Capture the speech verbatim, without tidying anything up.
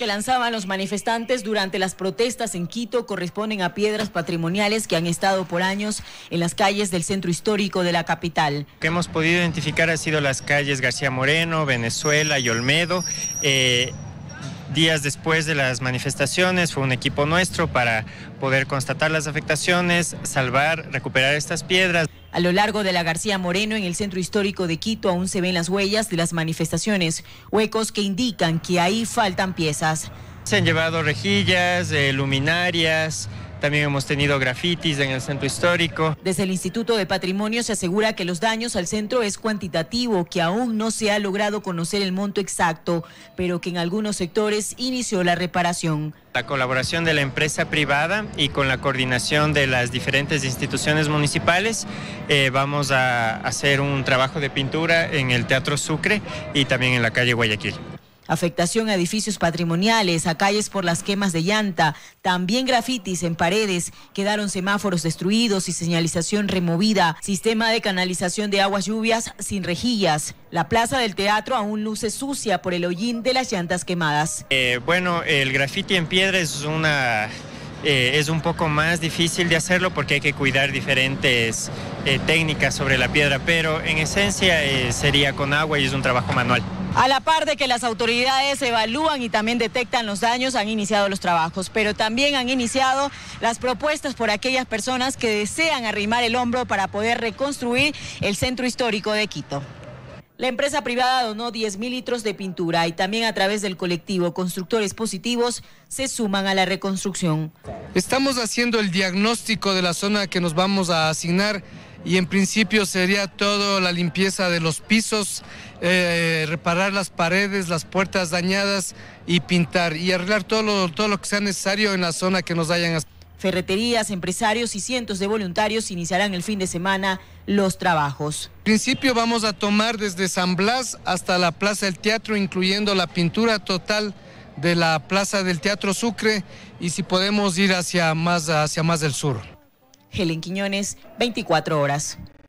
que lanzaban los manifestantes durante las protestas en Quito corresponden a piedras patrimoniales que han estado por años en las calles del centro histórico de la capital. Lo que hemos podido identificar ha sido las calles García Moreno, Venezuela y Olmedo. Eh, días después de las manifestaciones fue un equipo nuestro para poder constatar las afectaciones, salvar, recuperar estas piedras. A lo largo de la García Moreno, en el centro histórico de Quito, aún se ven las huellas de las manifestaciones, huecos que indican que ahí faltan piezas. Se han llevado rejillas, eh, luminarias, también hemos tenido grafitis en el centro histórico. Desde el Instituto de Patrimonio se asegura que los daños al centro es cuantitativo, que aún no se ha logrado conocer el monto exacto, pero que en algunos sectores inició la reparación. La colaboración de la empresa privada y con la coordinación de las diferentes instituciones municipales, eh, vamos a hacer un trabajo de pintura en el Teatro Sucre y también en la calle Guayaquil. Afectación a edificios patrimoniales, a calles por las quemas de llanta, también grafitis en paredes, quedaron semáforos destruidos y señalización removida, sistema de canalización de aguas lluvias sin rejillas. La plaza del teatro aún luce sucia por el hollín de las llantas quemadas. Eh, bueno, el grafiti en piedra es una... Eh, es un poco más difícil de hacerlo porque hay que cuidar diferentes eh, técnicas sobre la piedra, pero en esencia eh, sería con agua y es un trabajo manual. A la par de que las autoridades evalúan y también detectan los daños, han iniciado los trabajos, pero también han iniciado las propuestas por aquellas personas que desean arrimar el hombro para poder reconstruir el centro histórico de Quito. La empresa privada donó diez mil litros de pintura y también a través del colectivo Constructores Positivos se suman a la reconstrucción. Estamos haciendo el diagnóstico de la zona que nos vamos a asignar y en principio sería toda la limpieza de los pisos, eh, reparar las paredes, las puertas dañadas y pintar y arreglar todo lo, todo lo que sea necesario en la zona que nos hayan. Ferreterías, empresarios y cientos de voluntarios iniciarán el fin de semana los trabajos. En principio vamos a tomar desde San Blas hasta la Plaza del Teatro, incluyendo la pintura total de la Plaza del Teatro Sucre y si podemos ir hacia más, hacia más del sur. Helen Quiñones, veinticuatro horas.